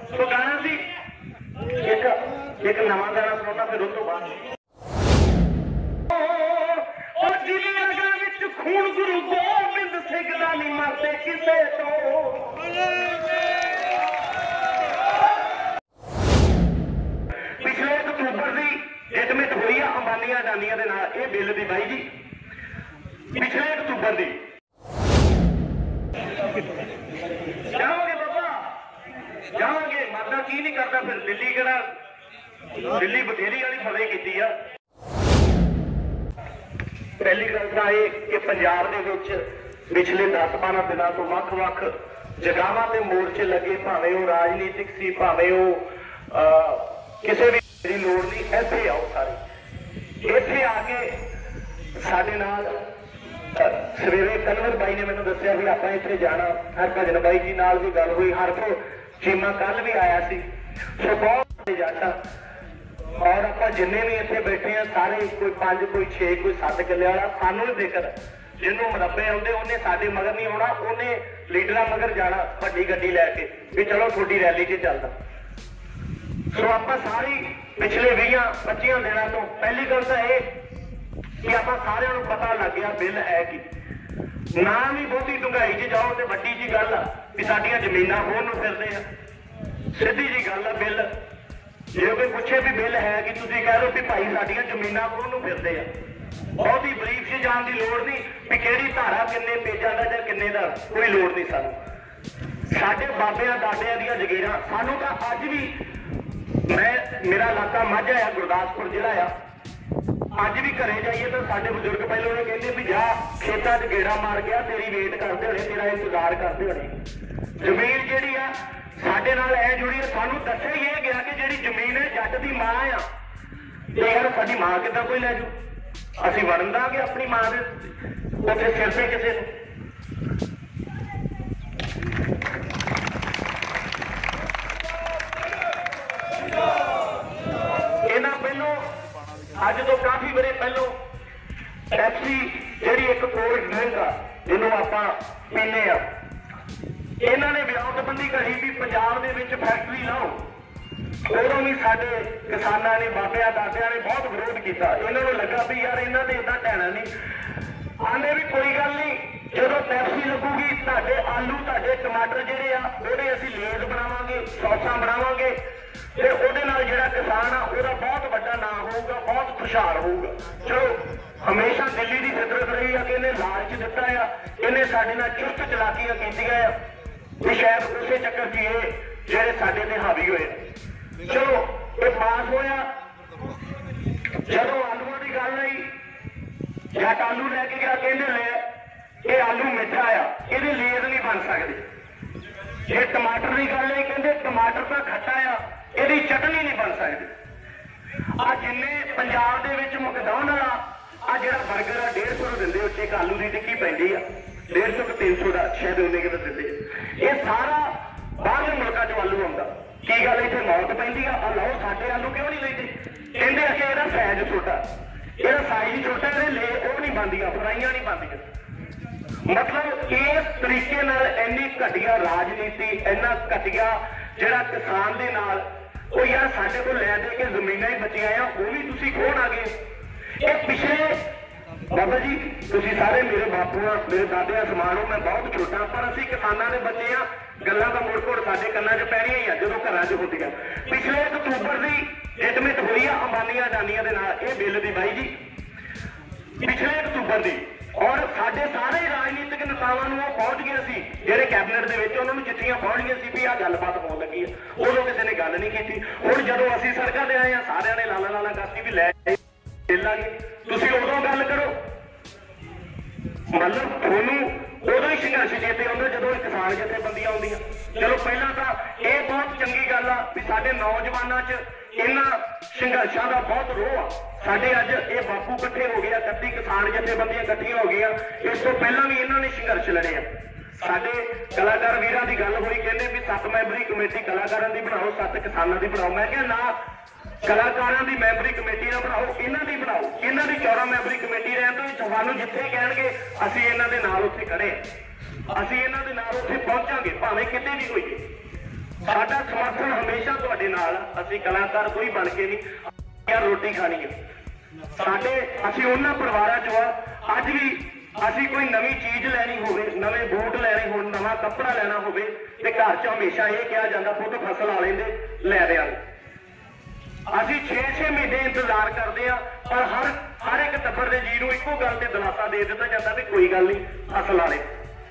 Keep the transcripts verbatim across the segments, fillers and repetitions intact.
तो गाना सी एक एक नवा गाना सुनाना फिर उस तो बाद खून गुरु गोबिंद सिंह दा नहीं मरते किसे तो पिछले अक्तूबर की हिटमिट हुई है अंबानी अडानिया दे नाल ये बिल दी बाई जी पिछले अक्तूबर की जाओगे बाबा जाओगे मरदा की नहीं करता फिर दिल्ली केड़ा दिल्ली बथेरी वाली फतेह की है। पहली गल तो यह कि पंजाब दे विच पिछले दस बारह दिनों तो वख-वख जगहां ते मोर्चे लगे भावें वो राजनीतिक सी भावें वो किसी भी लोड़ नहीं इत्थे आओ सारे इत्थे आके साडे नाल सवेरे कलवर बाई ने मैनूं दस्सिया भी आपां इत्थे जाना हरभजन बाई जी नाल भी गल हुई हरफ चीमा कल भी आया सी सो बहुत जाटा और आप जिन्ने भी इतने बैठे हैं सारे कोई पांच कोई छे कोई सत्त किले वाला सानू नहीं फिक्र जिन्होंने मुरब्बे आते उन्हें साडे मगर नहीं आना उन्हें लीडर मगर जाना वड्डी गड्डी लैके भी चलो थोड़ी रैली च चलता। सो आप सारी पिछले बीस पच्चीस दिनों तो पहली गल तो यह कि आप सारे पता लग गया बिल है कि ना भी बहुती डूंघाई च जाओ तो वड्डी जी गल आ कि साडियां जमीनां होण नूं फिरदे आ सीधी जी गल आ बिल जो कोई पूछे भी बिल है कि तुम कह रहे हो कि भाई साडियां जमीनां कोहनू फिरदे आ बहुत ही बरीफ से जान की लोड़ नहीं भी किहड़ी धारा किन्ने पेजां दा जां किन्ने दा कोई लोड़ नहीं सानू साडे बाबियां दादियां दीयां जगीरां सानू तां अज भी मैं मेरा इलाका माझा आ गुरदासपुर जिला आ अज भी घरे जाइए तो साडे बजुर्ग पहलों ये कहते भी जा खेतां च गेड़ा मार गया तेरी वेट करते होने तेरा इंतजार करते होने जमीन जिहड़ी आ साडे नाल ऐ जुड़ी है सानू दस्सिया ही ये गया कि जिहड़ी जमीन है जट दी मां आ यार साडी मां किदां कोई लै जाऊ असीं वड़न दांगे अपनी मां दे उत्थे सिर ते किसे नूं इन्हां पहलों अज तो काफी वरे पहलों पैप्सी जिहड़ी एक कोल्ड ड्रिंक आ जिन्हों आपां पीने आ इन्हों ने व्यापतबंदी करी भी पंजाब दे विच फैक्टरी लाओ उदों भी साडे किसानां ने बाबियां दादियां ने बहुत विरोध किया इन्होंने लगा भी यार इन्हों ने इदा टैना नहीं आंदे भी कोई गल नहीं जदों पैप्सी लगूगी तुहाडे आलू तुहाडे टमाटर जिहड़े आ ओहदे असीं लेज बनावांगे सौसां बनावांगे ते ओहदे नाल जिहड़ा किसान आ ओहदा बहुत वड्डा नाम होऊगा बहुत खुशहाल होऊगा। चलो हमेशा दिल्ली की फितरत रही है कि इन्हें लालच दिता है इन्हें साडे नाल चुस्त चलाकियां कीतियां आ भी शायद उस चक्कर च ये जेडे साडे ते हावी होए। चलो ये पास होया जदों आलूआं दी गल आई जट आलू लैके गया कहंदे ले ये आलू मिठा आ इहदे लेद नहीं बन सकदे जे टमाटर की गल आई कहंदे टमाटर तां खट्टा आ इहदी चटनी नहीं बन सकदी आ जिन्ने पंजाब दे विच मैकडॉनल्ड आ आ जिहड़ा बर्गर आ डेढ़ सौ दिंदे उत्ते एक आलू की टिक्की पैंदी आ डेढ़ सौ तीन सौ का शायद उन्ने कि दिंदे ये सारा बाहरले मुल्कों चों आलू आउंदा की गल इत्थे मौत पैंदी आ लाओ साडे आलू क्यों नहीं लैंदे कहंदे असीं इहदा साइज छोटा इहदा साइज छोटा इहदे ले ओह नहीं बनदियां फ्राइयां नहीं बनदियां मतलब इस तरीके नाल इन्नी घटिया राजनीति इन्ना घटिया जिहड़ा किसान दे नाल ओ यार साडे कोल लै दे के जमीनां ही बचियां आ ओह भी तुसीं खोण आ गए। ये पिछले बाबा जी तुसीं सारे मेरे बापू मेरे दादे समान हो मैं बहुत छोटा पर असीं किसानां दे बच्चे आ गल्लां दा मुड़ घुड़ साडे कन्नां च पैणीआं ही आ जदों घरां च हुंदियां। पिछले अक्तूबर की हिटमिट हुई है अंबानी अडानिया दे नाल ये बिल दी बाई जी पिछले अक्तूबर की और साडे सारे राजनीतिक नेतावां नूं पहुंच गए सी जिहड़े कैबिनेट दे विच उन्हां नूं चिट्ठियां पहुंच गई सी भी आ गलबात होण लगी है उदों किसी ने गल नहीं कीती। हुण जदों असीं सड़कां ते आए आ सारिआं ने लाला लाला करती भी लै लांगे तुसीं उदों गल करो मतलब तुहानूं उदों ही संघर्ष चेते आउंदा जदों किसान जथेबंदियां आउंदियां। चलो पहलां तां ये बहुत चंगी गल आ भी साडे नौजवानां च इन्हां संघर्षां दा बहुत रोह आ साडे अज ये बापू इकट्ठे हो गए इकट्ठी किसान जथेबंदियां इकट्ठियां हो गई इस तो पहलां भी इन्हां ने संघर्ष लड़े आ। साडे कलाकार वीरां दी गल होई कहंदे भी सत्त मैंबरी कमेटी कलाकारां दी बनाओ सत्त किसानां दी बनाओ मैं कहा ना कलाकारां दी मैंबरी कमेटी ना बनाओ इन्हां दी बनाओ इन्हां दी चौदह मैंबरी कमेटी रहण दो तुहानूं जिथे कहणगे असीं इन्हां दे नाल उत्थे खड़े असीं इन्हां दे नाल उत्थे पहुंचांगे भावें किते भी होईए साडा समर्थन हमेशा तुहाडे नाल। असीं कलाकार कोई बन के नहीं रोटी खानी है साडे, असीं उन्हां परिवारां चों आ। अज भी असीं कोई नवीं चीज़ लैनी होवे, नवे बूट लैने हो, नवा कपड़ा लैना होवे ते घर च हमेशा ये कहा जाता पुत फसल वाले दे लै देंगे। असीं छे छे महीने इंतजार करते हैं पर हर हर एक टब्बर के जी को इको गल ते दिलासा दे दिता जाता भी कोई गल नहीं फसल वाले।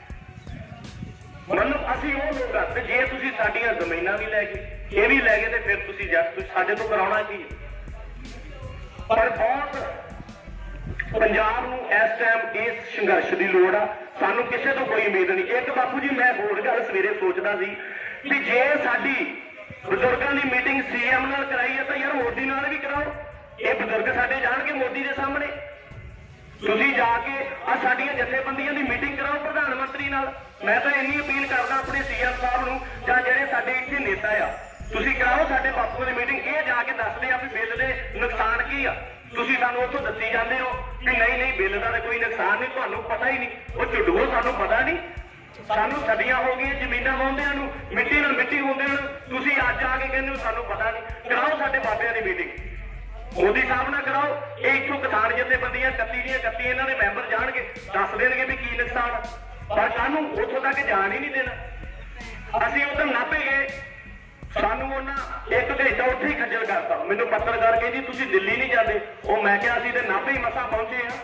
मतलब असीं वो लोग आ ते जे तुसीं साडीआं ज़मीनां भी लै गए ये भी लै गए ते फिर तुसीं जट तुसीं साडे तो कराउणा की है। पर बहुत पंजाब नूं इस टाइम इस संघर्ष की लोड़ आ, सानू किसी तो कोई उम्मीद नहीं। एक बापू जी मैं होर गल सवेरे सोचदा सी कि जे साडी बजुर्गों की मीटिंग सीएम नाल कराई है तो यार मोदी नाल भी कराओ। ये बजुर्ग साडे जाणगे मोदी के सामने, तुसीं जाके आ साडीआं जथेबंदियां की मीटिंग कराओ प्रधानमंत्री नाल। मैं तो इन्नी अपील करदा अपने सीएम साहब नूं जां जिहड़े साडे इत्थे नेता आ, तुसीं कराओ साडे बापू की मीटिंग। ये जाके दसदे आ भी बिल दे नुकसान की आ, तुसीं सानूं उत्थों दस्सी जांदे हो कि नहीं नहीं बिल का कोई नुकसान नहीं, तुहानूं पता ही नहीं। वो झुड्डूओ सानूं पता नहीं, सानूं सदियां हो गई जमीनां वाहुंदियां नूं, मिट्टी नाल मिट्टी होंदियां नूं, तुसीं अज आके कहंदे हो सानूं पता नहीं। कराओ साडे बाबिਆਂ की मीटिंग मोदी साहब नाल कराओ। ये इत्थों किसान जथेबंदियां इकत्ती ਦੀਆਂ इकत्ती इन्हां दे मैंबर जाणगे दस देणगे भी की नुकसान आ, पर सानूं उत्थों तक जाण ही नहीं देना। असीं उधर नाभे गए, सानू एक घंटा उत्थे ही खज्जल करता। मैनू पत्रकार कहे जी तुसीं दिल्ली नहीं जाते, वो मैं क्या असीं ते नाभे ही मसा पहुंचे हैं।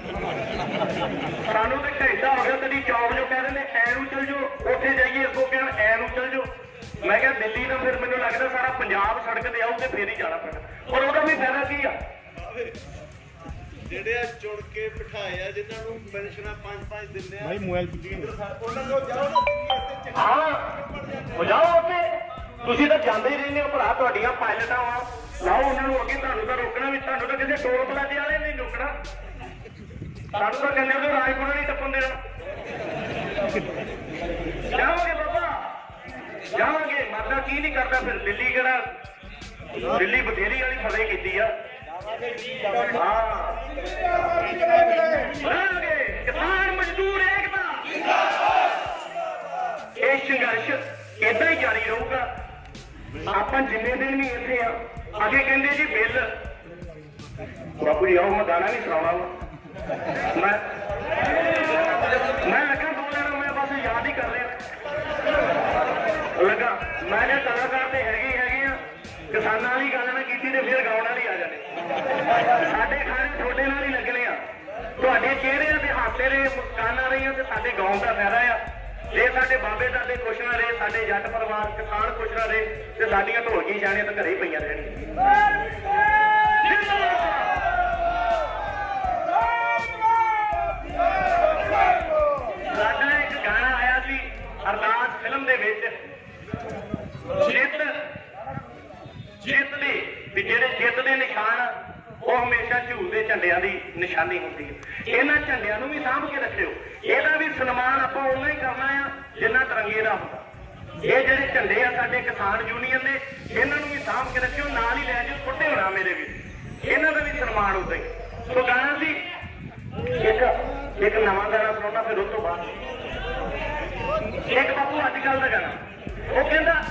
सानू तो घंटा हो गया कभी चौक जो कह देंगे ऐनू चल जाओ, उत्थे जाइए अगों कहण ऐनू चल जाओ। मैं क्या दिल्ली तो फिर मैनू लगता सारा पंजाब सड़क ते आऊ ते फिर ही जाना पैना, पर ਉਹਦਾ भी फायदा की आ। ਜਿਹੜੇ ਚੁਣ ਕੇ ਬਿਠਾਏ ਆ ਜਿਨ੍ਹਾਂ ਨੂੰ ਪੈਨਸ਼ਨਾਂ ਪੰਜ ਪੰਜ ਦਿੰਦੇ ਆ ਭਾਈ ਮੋਬਾਈਲ ਪੁੱਜੀ ਉਹਨਾਂ ਨੂੰ ਜਾਓ ਨਾ ਹਾਂ ਹੋ ਜਾਓ ਉੱਥੇ, ਤੁਸੀਂ ਤਾਂ ਜਾਂਦੇ ਹੀ ਰਹਿੰਦੇ ਹੋ ਭਰਾ, ਤੁਹਾਡੀਆਂ ਪਾਇਲਟਾਂ ਆ, ਲਾਓ ਉਹਨਾਂ ਨੂੰ ਅੱਗੇ। ਤੁਹਾਨੂੰ ਤਾਂ ਰੋਕਣਾ ਵੀ, ਤੁਹਾਨੂੰ ਤਾਂ ਕਿਸੇ ਟੋਲ ਪਲਾਜ਼ੇ ਵਾਲੇ ਨਹੀਂ ਰੋਕਣਾ, ਸਾਨੂੰ ਤਾਂ ਕਹਿੰਦੇ ਉਹ ਰਾਜਪੁਰਾ ਨਹੀਂ ਟੱਪਣ ਦੇਣਾ। ਜਾਵਾਂਗੇ ਬਾਬਾ ਜਾਵਾਂਗੇ, ਮਰਦਾ ਕੀ ਨਹੀਂ ਕਰਦਾ ਫਿਰ। ਦਿੱਲੀ ਕਿਹੜਾ, ਦਿੱਲੀ ਬਥੇਰੀ ਵਾਲੀ ਫਤਿਹ ਕੀਤੀ ਆ। ਹਾਂ ਬਣਾਂਗੇ ਕਿਸਾਨ ਮਜ਼ਦੂਰ ਏਕਤਾ, ਇਹ ਸੰਘਰਸ਼ ਏਦਾਂ ਹੀ ਜਾਰੀ ਰਹੂਗਾ। ਆਪਾਂ ਜਿੰਨੇ ਦਿਨ ਵੀ ਇੱਥੇ ਆ, ਅੱਗੇ ਕਹਿੰਦੇ ਜੀ ਬਿੱਲ ਬਾਪੂ ਜੀ ਆਓ ਮੈਂ ਗਾਣਾ ਨਹੀਂ ਸੁਣਾਉਣਾ ਵਾ, ਮੈਂ ਮੈਂ ਲੱਗਾ ਬੋਲਣ ਨੂੰ, ਮੈਂ ਬਸ ਯਾਦ ਹੀ ਕਰ ਰਿਹਾ ਲੱਗਾ। ਮੈਂ ਕਿਹਾ ਕਲਾਕਾਰ ਤੇ ਹੈਗੇ ਹੈਗੇ ਆ, ਕਿਸਾਨਾਂ ਵਾਲੀ ਗੱਲ ਨਾ ਕੀਤੀ ਤੇ ਫਿਰ ਗਾਉਣ ਵਾਲੀ ਆ ਜਾਣੇ। ਸਾਡੇ ਖਾਣੇ ਤੁਹਾਡੇ ਨਾਲ ਹੀ ਲੱਗਣੇ ਆ, ਤੁਹਾਡੇ ਚਿਹਰਿਆਂ ਤੇ ਹਾਸੇ ਦੇ ਮੁਸਕਾਨਾਂ ਰਹੀਆਂ ਤੇ ਸਾਡੇ ਗਾਉਣ ਦਾ ਫਾਇਦਾ ਆ। ਜੇ ਸਾਡੇ ਬਾਬੇ ਦਾਦੇ ਖੁਸ਼ ਨਾ ਰਹੇ, ਸਾਡੇ ਜੱਟ ਪਰਿਵਾਰ ਕਿਸਾਨ ਖੁਸ਼ ਨਾ ਰਹੇ ਤੇ ਸਾਡੀਆਂ ਢੋਲਕੀ ਜਾਣੀਆਂ ਤਾਂ ਘਰੇ ਹੀ ਪਈਆਂ ਰਹਿਣੀਆਂ। ਸਾਡਾ ਇੱਕ ਗਾਣਾ ਆਇਆ ਸੀ ਅਰਦਾਸ ਫਿਲਮ ਦੇ ਵਿੱਚ, ਜਿੱਤ ਜਿੱਤ ਦੇ ਵੀ ਜਿਹੜੇ ਜਿੱਤ ਦੇ ਨਿਸ਼ਾਨ ਉਹ ਹਮੇਸ਼ਾ ਝੂਲ ਦੇ ਝੰਡਿਆਂ ਦੀ ਨਿਸ਼ਾਨੀ ਹੁੰਦੀ ਹੈ। ਇਹਨਾਂ ਝੰਡਿਆਂ ਨੂੰ ਵੀ ਸਾਂਭ ਕੇ ਰੱਖਿਓ, ਇਹਦਾ ਵੀ ਸਨਮਾਨ ਆਪਾਂ ਉਨਾ ਹੀ ਕਰਨਾ ਆ ਜਿੰਨਾ ਤਿਰੰਗੇ ਦਾ ਹੁੰਦਾ। ਇਹ ਜਿਹੜੇ ਝੰਡੇ ਆ ਸਾਡੇ ਕਿਸਾਨ ਯੂਨੀਅਨ ਦੇ, ਇਹਨਾਂ ਨੂੰ ਵੀ ਸਾਂਭ ਕੇ ਰੱਖਿਓ, ਨਾਲ ਹੀ ਲੈ ਜਾਓ, ਛੋਟੇ ਹੋਣਾ ਮੇਰੇ ਵੀ, ਇਹਨਾਂ ਦਾ ਵੀ ਸਨਮਾਨ ਉਦਾਂ ਹੀ। ਸੋ ਗਾਣਾ ਸੀ ਇੱਕ ਇੱਕ ਨਵਾਂ ਗਾਣਾ ਸੁਣਾਉਣਾ, ਫਿਰ ਉਸ ਤੋਂ ਬਾਅਦ ਇੱਕ ਬਾਪੂ ਅੱਜ ਕੱਲ ਦਾ ਗਾਣਾ, ਉਹ ਕਹਿੰਦਾ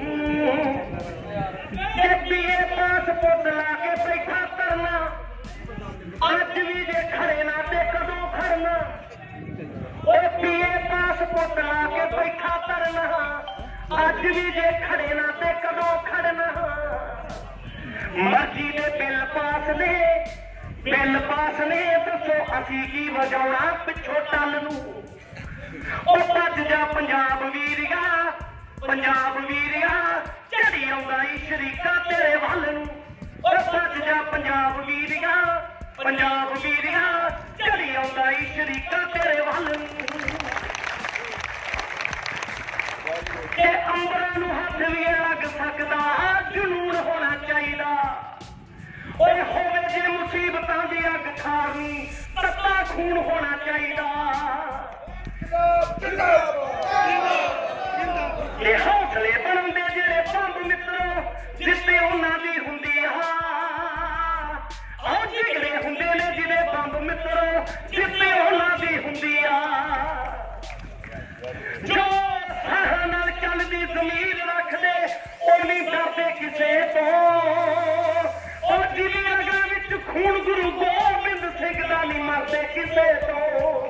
ਬੀਏ ਪਾਸਪੋਰਟ ਲਾ ਕੇ ਬੈਠਾ ਕਰਨਾ, ਅੱਜ ਵੀ ਜੇ ਖੜੇ ਨਾ ਤੇ ਕਦੋਂ ਖੜਨਾ। ਉਹ ਬੀਏ ਪਾਸਪੋਰਟ ਲਾ ਕੇ ਬੈਠਾ ਕਰਨਾ, ਅੱਜ ਵੀ ਜੇ ਖੜੇ ਨਾ ਤੇ ਕਦੋਂ ਖੜਨਾ। ਮਰਜ਼ੀ ਦੇ ਬਿੱਲ ਪਾਸ ਨੇ ਬਿੱਲ ਪਾਸ ਨੇ, ਦੱਸੋ ਅਸੀਂ ਕੀ ਵਜਾਉਣਾ ਪਿੱਛੋਂ ਟੱਲ ਨੂੰ। ਉਹ ਭੱਜ ਜਾ ਪੰਜਾਬ ਵੀਰਿਆ, ਪੰਜਾਬ ਵੀਰਿਆ, ਝੜੀ ਆਉਂਦਾ ਈ ਸ਼ਰੀਕਾ ਤੇਰੇ ਵੱਲ ਨੂੰ। ਉਹ ਭੱਜ ਜਾ ਪੰਜਾਬ ਵੀਰਿਆ, ਪੰਜਾਬ ਵੀਰਿਆ, ਝੜੀ ਆਉਂਦਾ ਈ ਸ਼ਰੀਕਾ ਤੇਰੇ ਵੱਲ ਨੂੰ। ਤੇ ਅੰਬਰਾਂ ਨੂੰ ਹੱਥ ਵੀ ਲੱਗ ਸਕਦਾ, ਜਨੂਨ ਹੋਣਾ ਚਾਹੀਦਾ। ਓਏ ਹੋਵੇ ਜੇ ਮੁਸੀਬਤਾਂ ਦੀ ਅੱਗ ਖਾਰਨੀ, ਤੱਤਾ ਖੂਨ ਹੋਣਾ ਚਾਹੀਦਾ। ਇਹ ਹੌਸਲੇ ਬਣਦੇ ਜਿਹੜੇ ਬੰਬ ਮਿੱਤਰੋ, ਜਿੱਤੇ ਉਹਨਾਂ ਦੀ ਹੁੰਦੀ ਆ। ਆਹ ਜਿਗਰੇ ਹੁੰਦੇ ਨੇ ਜਿਹਦੇ ਬੰਬ ਮਿੱਤਰੋ, ਜਿੱਤੇ ਉਹਨਾਂ ਦੀ ਹੁੰਦੀ ਆ। ਜੋ ਸਾਹਾਂ ਨਾਲ ਚੱਲਦੀ ਜ਼ਮੀਰ ਰੱਖਦੇ ਕਿਸੇ ਤੋਂ। ਉਹ ਦਿਲੀ ਰਗਾਂ ਵਿੱਚ ਖੂਨ ਗੁਰੂ ਗੋਬਿੰਦ ਸਿੰਘ ਦਾ ਨਹੀਂ ਮਰਦੇ ਕਿਸੇ ਤੋਂ।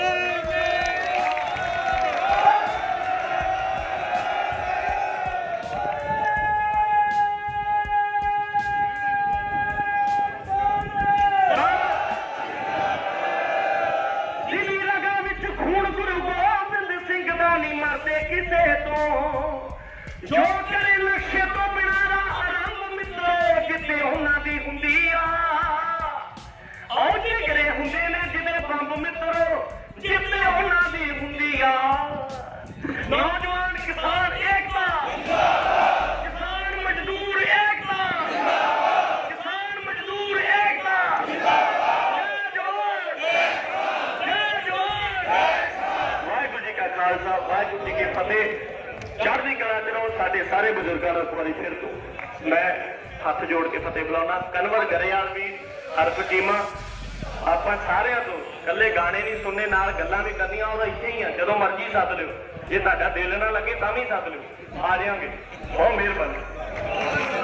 ਦਿਲੀ ਰਗਾਂ ਵਿੱਚ ਖੂਨ ਗੁਰੂ ਗੋਬਿੰਦ ਸਿੰਘ ਦਾ ਨਹੀਂ ਮਰਦੇ ਕਿਸੇ ਤੋਂ। ਜੋ ਕਰੇ ਨਸ਼ੇ ਤੋਂ ਬਿਨਾਂ ਦਾ ਆਰੰਭ ਮਿੱਤਰੋ ਕਿਤੇ ਉਹਨਾਂ ਦੀ ਹੁੰਦੀ ਆ। ਆਓ ਜਿਗਰੇ ਹੁੰਦੇ ਨੇ ਜਿਵੇਂ ਬੰਬ ਮਿੱਤਰੋ ਜਿੱਤੇ ਉਹਨਾਂ ਦੀ ਹੁੰਦੀ ਆ। ਨੌਜਵਾਨ ਕਿਸਾਨ ਏਕਤਾ, ਕਿਸਾਨ ਮਜ਼ਦੂਰ ਏਕਤਾ, ਕਿਸਾਨ ਮਜ਼ਦੂਰ ਏਕਤਾ। ਜੈ ਜਵਾਨ, ਜੈ ਜਵਾਨ। ਵਾਹਿਗੁਰੂ ਜੀ ਕਾ ਖਾਲਸਾ, ਵਾਹਿਗੁਰੂ ਜੀ ਕੀ ਫਤਿਹ। ਚੜ੍ਹਦੀ ਕਲਾ ਚ ਰਹੋ। ਸਾਡੇ ਸਾਰੇ ਬਜ਼ੁਰਗਾਂ ਨੂੰ ਇੱਕ ਵਾਰੀ ਫਿਰ ਤੋਂ ਮੈਂ ਹੱਥ ਜੋੜ ਕੇ ਫਤਿਹ ਬੁਲਾਉਣਾ। ਕਨਵਰ ਗਰੇਵਾਲ ਵੀ, ਹਰਫ ਚੀਮਾ, ਆਪਾਂ ਸਾਰਿਆਂ ਤੋਂ ਇਕੱਲੇ ਗਾਣੇ ਨਹੀਂ ਸੁਣਨੇ, ਨਾਲ ਗੱਲਾਂ ਵੀ ਕਰਨੀਆਂ। ਉਹਦਾ ਇੱਥੇ ਹੀ ਆ, ਜਦੋਂ ਮਰਜ਼ੀ ਸੱਦ ਲਿਓ। ਜੇ ਤੁਹਾਡਾ ਦਿਲ ਨਾ ਲੱਗੇ ਤਾਂ ਵੀ ਸੱਦ ਲਿਓ, ਆ ਜਾਵਾਂਗੇ। ਬਹੁਤ ਮਿਹਰਬਾਨੀ।